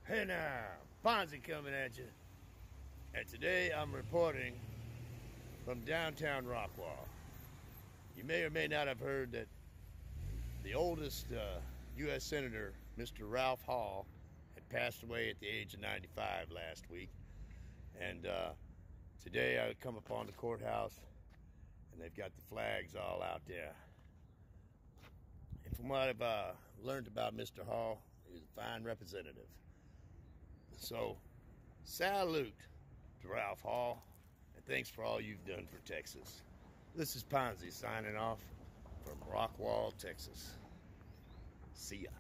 Hey now, Fonzie coming at you. And today I'm reporting from downtown Rockwall. You may or may not have heard that the oldest U.S. Senator, Mr. Ralph Hall, had passed away at the age of 95 last week. And today I come upon the courthouse and they've got the flags all out there. And from what I've learned about Mr. Hall, he's a fine representative. So, salute to Ralph Hall, and thanks for all you've done for Texas. This is Ponzi signing off from Rockwall, Texas. See ya.